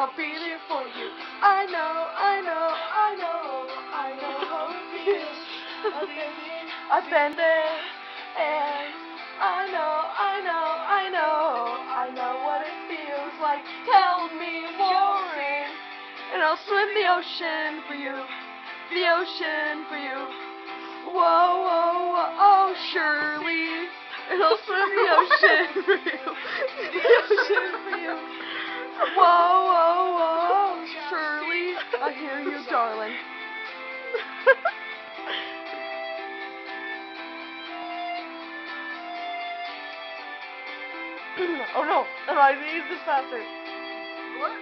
I'll be there for you. I know how it feels. I've been there, and I know what it feels like. Tell me, Warren, and I'll swim the ocean for you, the ocean for you. Whoa, whoa, whoa, oh, Shirley, and I'll swim the ocean for you, the ocean for you. Whoa, whoa, whoa, Shirley, I hear you, darling. Oh no, I need to use this faster. What?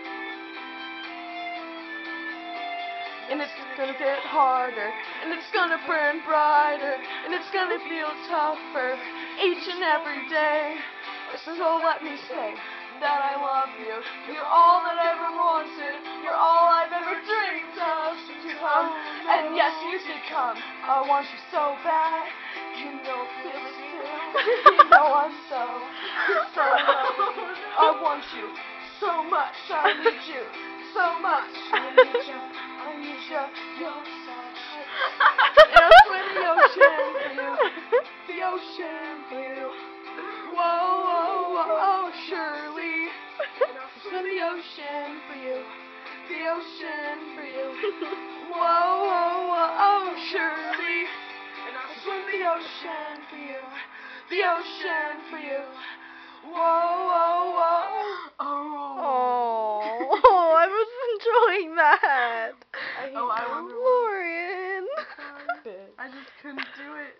And it's gonna get harder, and it's gonna burn brighter, and it's gonna feel tougher each and every day. So let me say that I love you. You're all that I ever wanted. You're all I've ever dreamed of. To come, and yes, you should come. I want you so bad. You know, feel it too. You know I'm so lonely. I want you so much. I need you so much. I need you. You're so tight. And I'll swim the ocean for you. The ocean for you. Whoa, whoa, whoa, oh, Shirley. And I'll swim the ocean for you. The ocean for you. Whoa, whoa, whoa, oh, Shirley. And I'll swim the ocean for you. The ocean for you. Whoa, whoa, whoa. Oh, I was enjoying that. I wonder Lauren. I just couldn't do it.